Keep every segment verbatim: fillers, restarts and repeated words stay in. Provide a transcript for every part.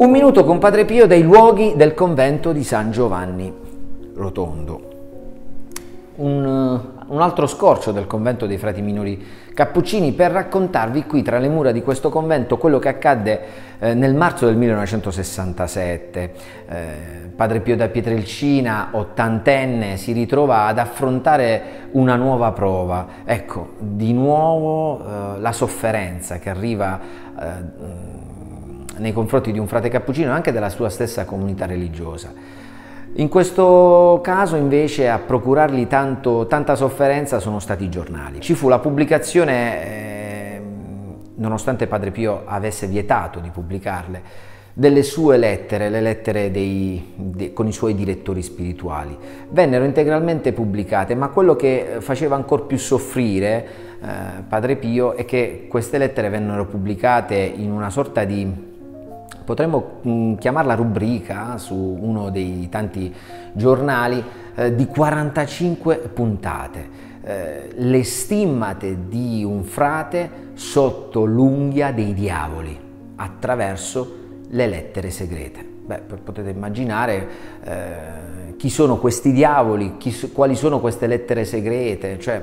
Un minuto con Padre Pio dai luoghi del convento di San Giovanni Rotondo. Un, un altro scorcio del convento dei frati minori cappuccini per raccontarvi qui tra le mura di questo convento quello che accadde eh, nel marzo del millenovecentosessantasette. Eh, Padre Pio da Pietrelcina, ottantenne, si ritrova ad affrontare una nuova prova. Ecco, di nuovo eh, la sofferenza che arriva eh, nei confronti di un frate cappuccino e anche della sua stessa comunità religiosa. In questo caso invece a procurargli tanto, tanta sofferenza sono stati i giornali. Ci fu la pubblicazione, eh, nonostante Padre Pio avesse vietato di pubblicarle, delle sue lettere, le lettere dei, de, con i suoi direttori spirituali. Vennero integralmente pubblicate, ma quello che faceva ancor più soffrire eh, Padre Pio è che queste lettere vennero pubblicate in una sorta di, potremmo mh, chiamarla rubrica, su uno dei tanti giornali, eh, di quarantacinque puntate, eh, le stimmate di un frate sotto l'unghia dei diavoli, attraverso le lettere segrete. Beh, potete immaginare eh, chi sono questi diavoli, chi, quali sono queste lettere segrete, cioè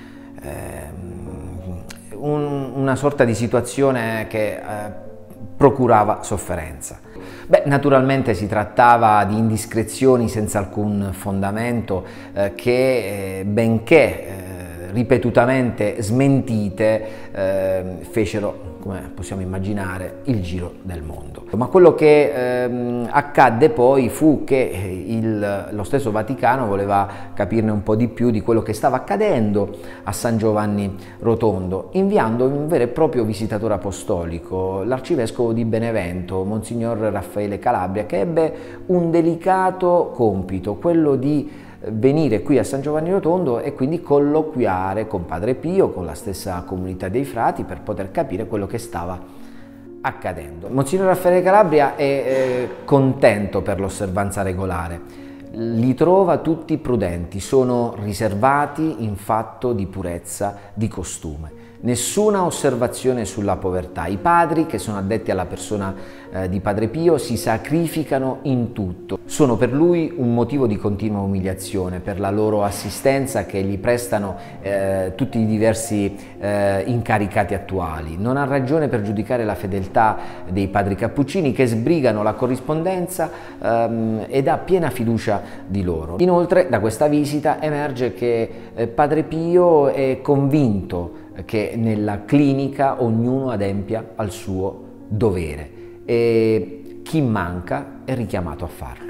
eh, un, una sorta di situazione che eh, procurava sofferenza. Beh, naturalmente si trattava di indiscrezioni senza alcun fondamento eh, che, eh, benché eh, ripetutamente smentite, eh, fecero, come possiamo immaginare, il giro del mondo. Ma quello che ehm, accadde poi fu che il, lo stesso Vaticano voleva capirne un po' di più di quello che stava accadendo a San Giovanni Rotondo, inviando un vero e proprio visitatore apostolico, l'arcivescovo di Benevento, Monsignor Raffaele Calabria, che ebbe un delicato compito, quello di venire qui a San Giovanni Rotondo e quindi colloquiare con Padre Pio, con la stessa comunità dei frati, per poter capire quello che stava accadendo. Monsignor Raffaele Calabria è eh, contento per l'osservanza regolare, li trova tutti prudenti, sono riservati in fatto di purezza di costume. Nessuna osservazione sulla povertà. I padri che sono addetti alla persona eh, di Padre Pio si sacrificano in tutto. Sono per lui un motivo di continua umiliazione per la loro assistenza che gli prestano eh, tutti i diversi eh, incaricati attuali. Non ha ragione per giudicare la fedeltà dei padri cappuccini che sbrigano la corrispondenza ehm, ed ha piena fiducia di loro. Inoltre da questa visita emerge che eh, Padre Pio è convinto che nella clinica ognuno adempia al suo dovere e chi manca è richiamato a farlo.